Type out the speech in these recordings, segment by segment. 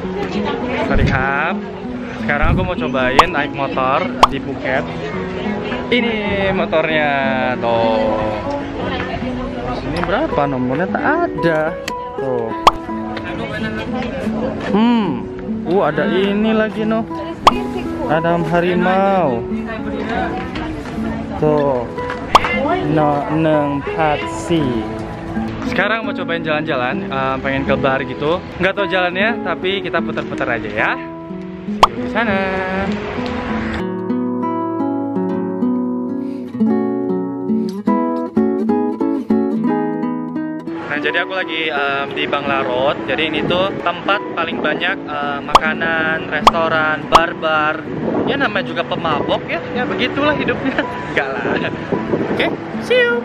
Sawadee. Sekarang aku mau cobain naik motor di Phuket. Ini motornya tuh. Ini berapa nomornya tak ada. Tuh. Ada ini lagi no. Ada harimau. Tuh. No, neng patsi. Sekarang mau cobain jalan-jalan, pengen ke bar gitu. Nggak tahu jalannya, tapi kita putar-putar aja ya. Di sana. Nah, jadi aku lagi di Bangla Road. Jadi ini tuh tempat paling banyak makanan, restoran, bar-bar. Ya namanya juga pemabok ya. Ya begitulah hidupnya. Enggak lah. Oke, see you.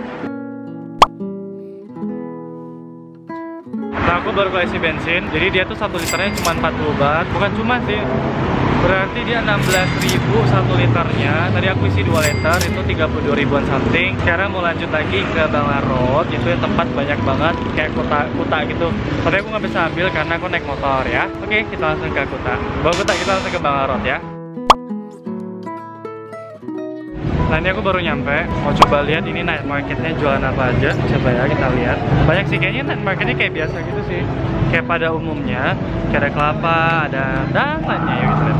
Nah, aku baru isi bensin. Jadi dia tuh 1 liternya cuma 40 baht. Bukan cuma sih. Berarti dia 16.000 1 liternya. Tadi aku isi 2 liter itu 32 ribuan something. Sekarang mau lanjut lagi ke Bangla Road. Itu yang tempat banyak banget kayak kuta gitu. Tapi aku nggak bisa ambil karena aku naik motor ya. Oke, kita langsung ke Kuta. Bawa Kuta kita langsung ke Bangla Road ya. Nah, ini aku baru nyampe. Mau coba lihat ini night marketnya jualan apa aja. Coba ya kita lihat. Banyak sih kayaknya night marketnya kayak biasa gitu sih. Kayak pada umumnya. Kayak ada kelapa, ada dan lainnya ya gitu.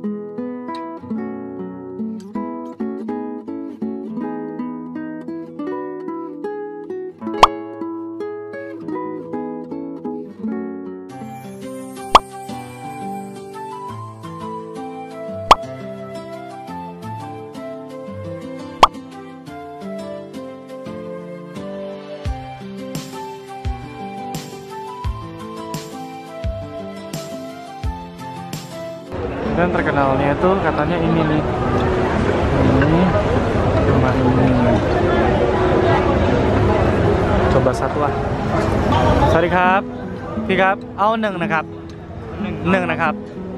Dan terkenalnya itu katanya ini nih. Ini cuma ini. Coba satu lah. Sorry ครับ พี่ครับ เอาหนึ่งนะครับ หนึ่งนะครับ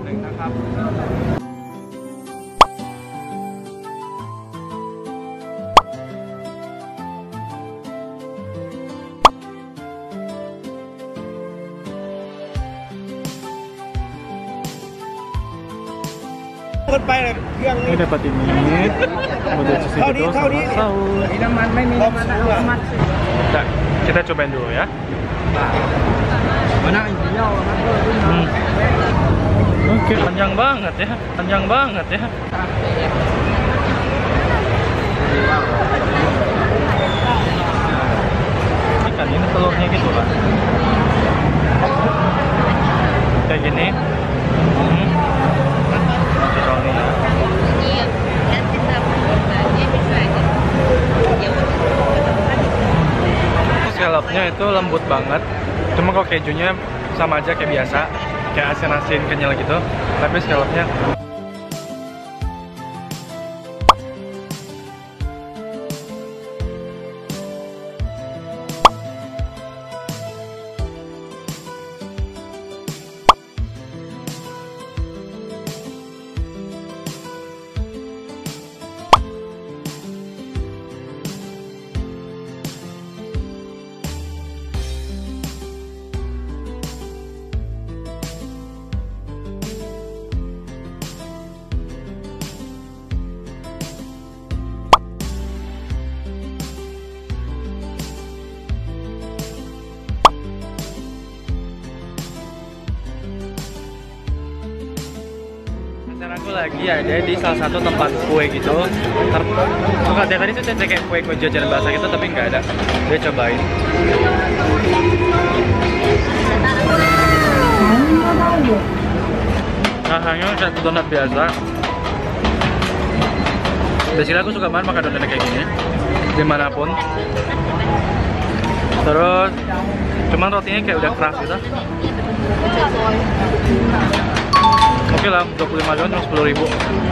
Ini dapat ini, model sushi itu sama saus. Nah, kita cobain dulu ya. Oke, panjang banget ya, panjang banget ya. Ikan ini telurnya gitu kan, kayak gini. Scallopnya itu lembut banget. Cuma kalau kejunya sama aja kayak biasa, kayak asin-asin kenyal gitu. Tapi scallopnya aku lagi ada di salah satu tempat kue gitu. Suka dia tadi tuh kayak kue jajanan bahasa gitu, tapi nggak ada. Dia cobain. Rasanya kayak donat biasa. Biasanya aku suka banget makan donat kayak gini dimanapun. Terus cuman rotinya kayak udah keras gitu. Oke lah, 25 ribu cuma 10 ribu.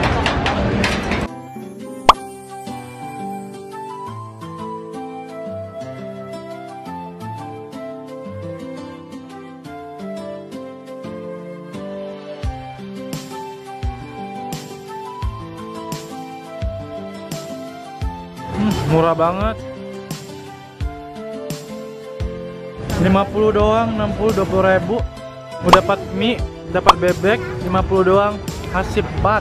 Murah banget. 50 doang, 60, 20 ribu. Udah dapat mie dapat bebek 50 doang, hasib bat.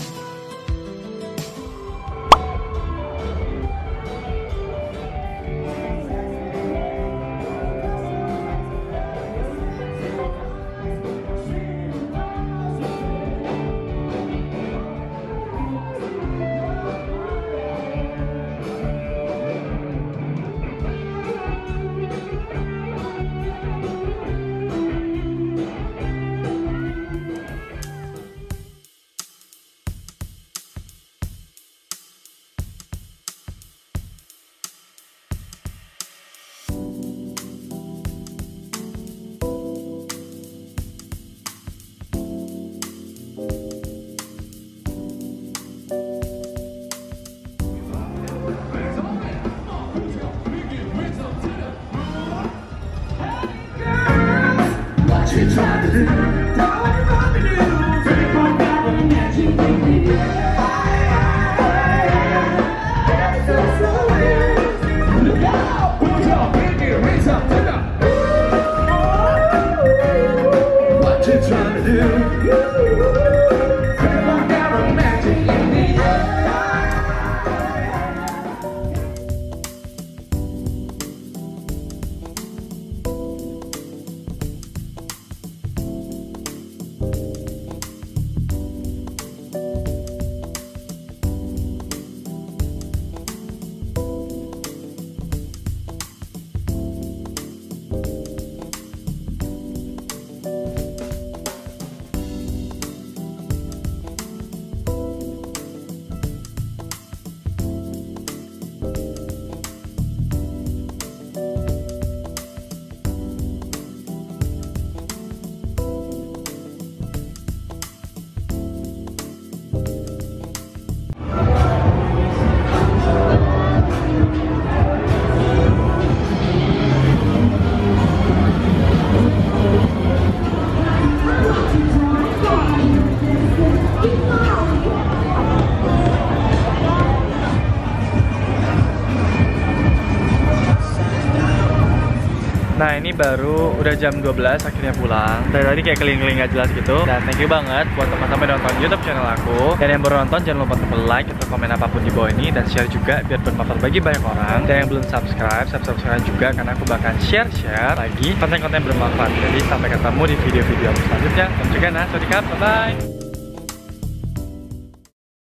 Nah ini baru udah jam 12 akhirnya pulang. Dari tadi kayak keliling-keliling gak jelas gitu. Dan thank you banget buat teman-teman yang nonton YouTube channel aku. Dan yang baru nonton jangan lupa untuk like atau komen apapun di bawah ini. Dan share juga biar bermanfaat bagi banyak orang. Dan yang belum subscribe juga karena aku bakal share lagi konten-konten bermanfaat. Jadi sampai ketemu di video-video aku selanjutnya. Dan juga nah, sawadee, bye-bye.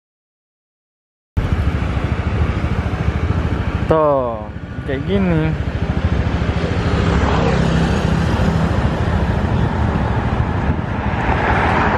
Tuh, kayak gini.